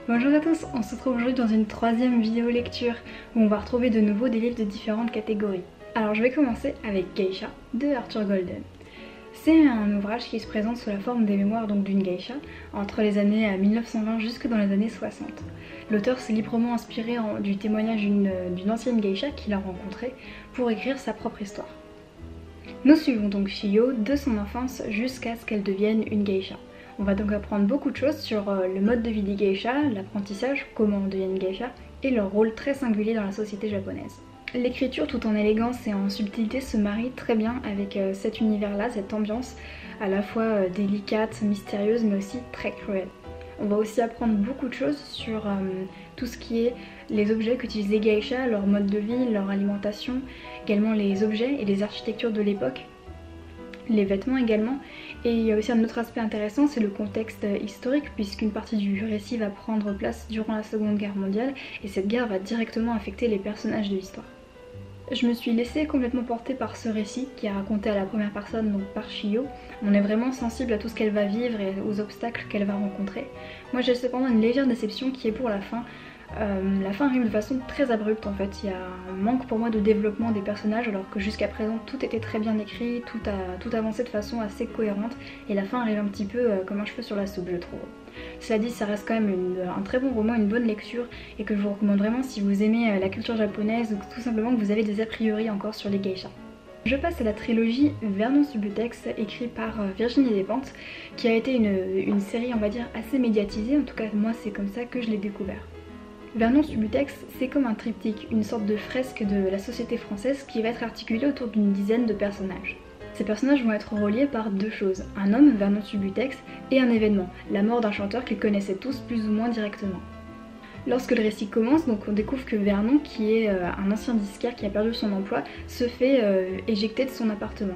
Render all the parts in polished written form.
Bonjour à tous, on se retrouve aujourd'hui dans une troisième vidéo lecture où on va retrouver de nouveau des livres de différentes catégories. Alors je vais commencer avec Geisha de Arthur Golden. C'est un ouvrage qui se présente sous la forme des mémoires d'une geisha entre les années 1920 jusque dans les années 60. L'auteur s'est librement inspiré du témoignage d'une ancienne geisha qu'il a rencontrée pour écrire sa propre histoire. Nous suivons donc Chiyo de son enfance jusqu'à ce qu'elle devienne une geisha. On va donc apprendre beaucoup de choses sur le mode de vie des geishas, l'apprentissage, comment on devient une geisha, et leur rôle très singulier dans la société japonaise. L'écriture tout en élégance et en subtilité se marie très bien avec cet univers-là, cette ambiance à la fois délicate, mystérieuse mais aussi très cruelle. On va aussi apprendre beaucoup de choses sur tout ce qui est les objets qu'utilisent les geishas, leur mode de vie, leur alimentation, également les objets et les architectures de l'époque, les vêtements également. Et il y a aussi un autre aspect intéressant, c'est le contexte historique, puisqu'une partie du récit va prendre place durant la Seconde Guerre mondiale et cette guerre va directement affecter les personnages de l'histoire. Je me suis laissée complètement porter par ce récit qui est raconté à la première personne, donc par Chiyo. On est vraiment sensible à tout ce qu'elle va vivre et aux obstacles qu'elle va rencontrer. Moi j'ai cependant une légère déception qui est pour la fin. La fin arrive de façon très abrupte en fait, il y a un manque pour moi de développement des personnages alors que jusqu'à présent tout était très bien écrit, tout avançait de façon assez cohérente et la fin arrive un petit peu comme un cheveu sur la soupe je trouve. Cela dit, ça reste quand même un très bon roman, une bonne lecture et que je vous recommande vraiment si vous aimez la culture japonaise ou tout simplement que vous avez des a priori encore sur les geishas. Je passe à la trilogie Vernon Subutex écrite par Virginie Despentes qui a été une série on va dire assez médiatisée, en tout cas moi c'est comme ça que je l'ai découvert. Vernon Subutex, c'est comme un triptyque, une sorte de fresque de la société française qui va être articulée autour d'une dizaine de personnages. Ces personnages vont être reliés par deux choses, un homme, Vernon Subutex, et un événement, la mort d'un chanteur qu'ils connaissaient tous plus ou moins directement. Lorsque le récit commence, donc on découvre que Vernon, qui est un ancien disquaire qui a perdu son emploi, se fait éjecter de son appartement.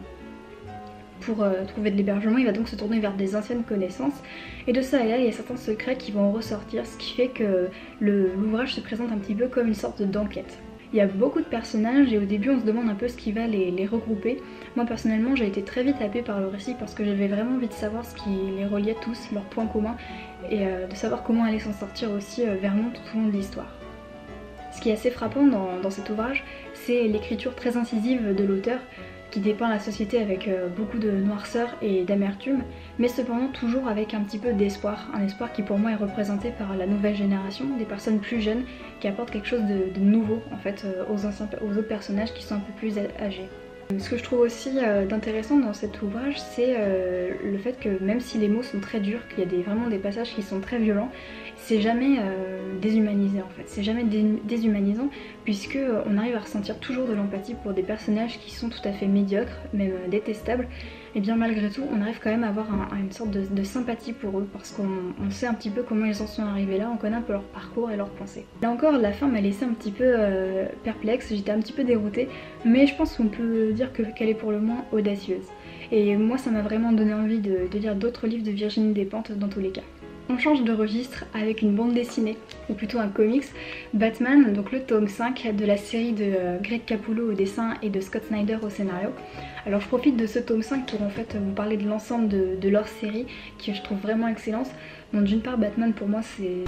Pour trouver de l'hébergement, il va donc se tourner vers des anciennes connaissances et de ça et là il y a certains secrets qui vont ressortir, ce qui fait que l'ouvrage se présente un petit peu comme une sorte d'enquête. Il y a beaucoup de personnages et au début on se demande un peu ce qui va les regrouper. Moi personnellement j'ai été très vite happée par le récit parce que j'avais vraiment envie de savoir ce qui les reliait tous, leurs points communs et de savoir comment allait s'en sortir aussi Vernon tout au long de l'histoire. Ce qui est assez frappant dans cet ouvrage, c'est l'écriture très incisive de l'auteur qui dépeint la société avec beaucoup de noirceur et d'amertume, mais cependant toujours avec un petit peu d'espoir, un espoir qui pour moi est représenté par la nouvelle génération, des personnes plus jeunes qui apportent quelque chose de nouveau en fait aux autres personnages qui sont un peu plus âgés. Ce que je trouve aussi d'intéressant dans cet ouvrage, c'est le fait que même si les mots sont très durs, qu'il y a vraiment des passages qui sont très violents, c'est jamais déshumanisé en fait, c'est jamais déshumanisant puisque on arrive à ressentir toujours de l'empathie pour des personnages qui sont tout à fait médiocres, même détestables, et bien malgré tout on arrive quand même à avoir une sorte de sympathie pour eux parce qu'on sait un petit peu comment ils en sont arrivés là, on connaît un peu leur parcours et leurs pensées. Là encore la fin m'a laissé un petit peu perplexe, j'étais un petit peu déroutée, mais je pense qu'on peut dire qu'elle est pour le moins audacieuse. Et moi ça m'a vraiment donné envie de lire d'autres livres de Virginie Despentes dans tous les cas. On change de registre avec une bande dessinée, ou plutôt un comics, Batman, donc le tome 5 de la série de Greg Capullo au dessin et de Scott Snyder au scénario. Alors je profite de ce tome 5 pour en fait vous parler de l'ensemble de leur série qui je trouve vraiment excellente. Donc d'une part Batman pour moi c'est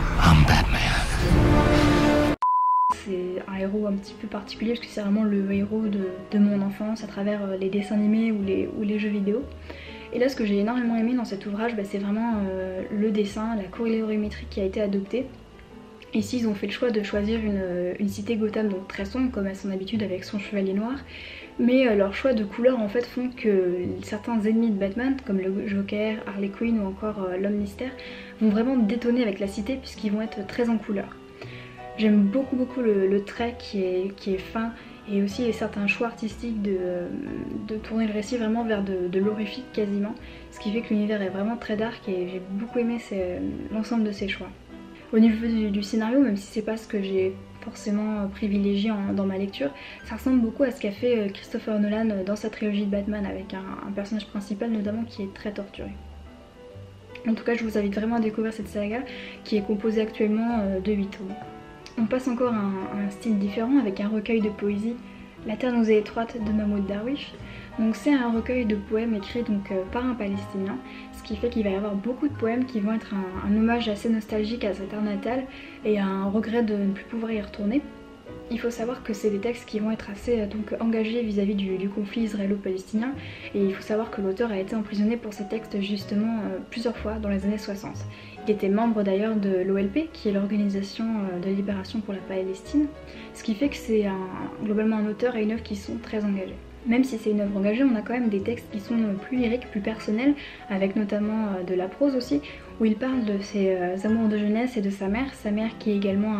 un héros un petit peu particulier parce que c'est vraiment le héros de mon enfance à travers les dessins animés ou les jeux vidéo. Et là ce que j'ai énormément aimé dans cet ouvrage, c'est vraiment le dessin, la colorimétrie qui a été adoptée. Ici ils ont fait le choix de choisir une cité Gotham donc très sombre comme à son habitude avec son chevalier noir. Mais leur choix de couleurs en fait font que certains ennemis de Batman comme le Joker, Harley Quinn ou encore l'Homme Mystère vont vraiment détonner avec la cité puisqu'ils vont être très en couleurs. J'aime beaucoup le trait qui est fin et aussi certains choix artistiques de tourner le récit vraiment vers de l'horrifique quasiment, ce qui fait que l'univers est vraiment très dark et j'ai beaucoup aimé l'ensemble de ces choix. Au niveau du scénario, même si c'est pas ce que j'ai forcément privilégié dans ma lecture, ça ressemble beaucoup à ce qu'a fait Christopher Nolan dans sa trilogie de Batman avec un personnage principal notamment qui est très torturé. En tout cas je vous invite vraiment à découvrir cette saga qui est composée actuellement de 8 tomes. On passe encore à un style différent avec un recueil de poésie, La Terre nous est étroite de Mahmoud Darwish. Donc c'est un recueil de poèmes écrits par un Palestinien, ce qui fait qu'il va y avoir beaucoup de poèmes qui vont être un hommage assez nostalgique à sa terre natale et un regret de ne plus pouvoir y retourner. Il faut savoir que c'est des textes qui vont être assez engagés vis-à-vis du conflit israélo-palestinien, et il faut savoir que l'auteur a été emprisonné pour ces textes justement plusieurs fois dans les années 60. Il était membre d'ailleurs de l'OLP, qui est l'organisation de libération pour la Palestine, ce qui fait que c'est globalement un auteur et une œuvre qui sont très engagés. Même si c'est une œuvre engagée, on a quand même des textes qui sont plus lyriques, plus personnels, avec notamment de la prose aussi, où il parle de ses amours de jeunesse et de sa mère qui est également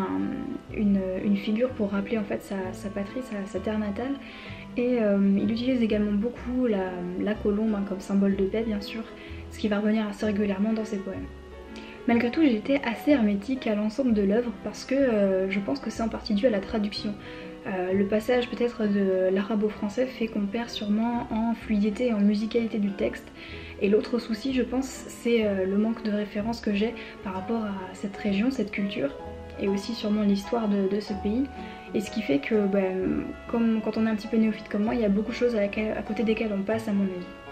une figure pour rappeler en fait sa patrie, sa terre natale. Et il utilise également beaucoup la colombe comme symbole de paix bien sûr, ce qui va revenir assez régulièrement dans ses poèmes. Malgré tout, j'ai été assez hermétique à l'ensemble de l'œuvre parce que je pense que c'est en partie dû à la traduction. Le passage peut-être de l'arabe au français fait qu'on perd sûrement en fluidité et en musicalité du texte. Et l'autre souci, je pense, c'est le manque de références que j'ai par rapport à cette région, cette culture, et aussi sûrement l'histoire de ce pays. Et ce qui fait que, comme quand on est un petit peu néophyte comme moi, il y a beaucoup de choses à côté desquelles on passe à mon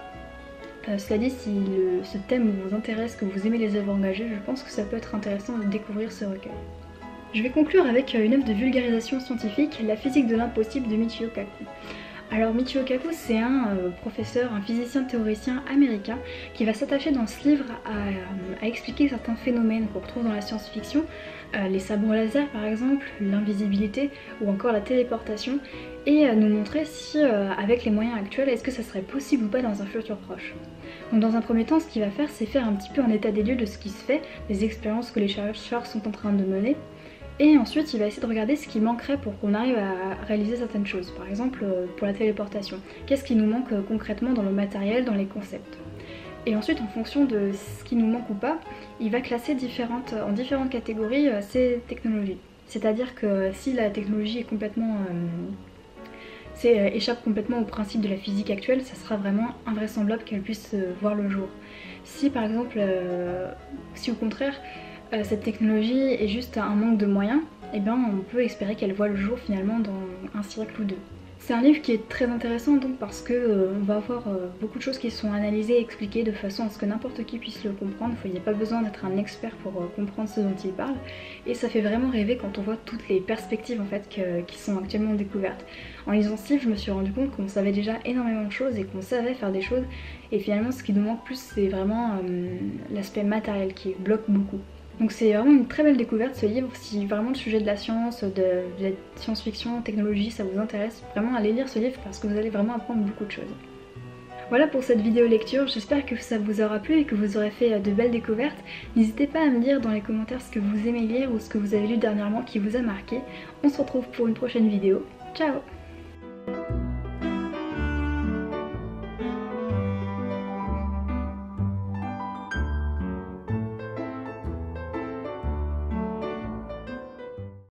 avis. Cela dit, si ce thème vous intéresse, que vous aimez les œuvres engagées, je pense que ça peut être intéressant de découvrir ce recueil. Je vais conclure avec une œuvre de vulgarisation scientifique, La physique de l'impossible de Michio Kaku. Alors Michio Kaku, c'est un professeur, un physicien théoricien américain qui va s'attacher dans ce livre à expliquer certains phénomènes qu'on retrouve dans la science-fiction, les sabres laser par exemple, l'invisibilité ou encore la téléportation, et nous montrer si avec les moyens actuels, est-ce que ça serait possible ou pas dans un futur proche. Donc dans un premier temps, ce qu'il va faire, c'est faire un petit peu un état des lieux de ce qui se fait, des expériences que les chercheurs sont en train de mener. Et ensuite, il va essayer de regarder ce qui manquerait pour qu'on arrive à réaliser certaines choses. Par exemple, pour la téléportation. Qu'est-ce qui nous manque concrètement dans le matériel, dans les concepts. Et ensuite, en fonction de ce qui nous manque ou pas, il va classer en différentes catégories ces technologies. C'est-à-dire que si la technologie est complètement... échappe complètement au principe de la physique actuelle, ça sera vraiment invraisemblable qu'elle puisse voir le jour. Si par exemple, si au contraire, cette technologie est juste un manque de moyens, eh bien on peut espérer qu'elle voit le jour finalement dans un siècle ou deux. C'est un livre qui est très intéressant donc parce que on va avoir beaucoup de choses qui sont analysées et expliquées de façon à ce que n'importe qui puisse le comprendre. Il n'y a pas besoin d'être un expert pour comprendre ce dont il parle, et ça fait vraiment rêver quand on voit toutes les perspectives en fait qui sont actuellement découvertes. En lisant ce livre, je me suis rendu compte qu'on savait déjà énormément de choses et qu'on savait faire des choses, et finalement ce qui nous manque plus c'est vraiment l'aspect matériel qui bloque beaucoup. Donc c'est vraiment une très belle découverte ce livre. Si vraiment le sujet de la science, de la science-fiction, technologie, ça vous intéresse, vraiment allez lire ce livre parce que vous allez vraiment apprendre beaucoup de choses. Voilà pour cette vidéo lecture, j'espère que ça vous aura plu et que vous aurez fait de belles découvertes. N'hésitez pas à me dire dans les commentaires ce que vous aimez lire ou ce que vous avez lu dernièrement qui vous a marqué. On se retrouve pour une prochaine vidéo. Ciao!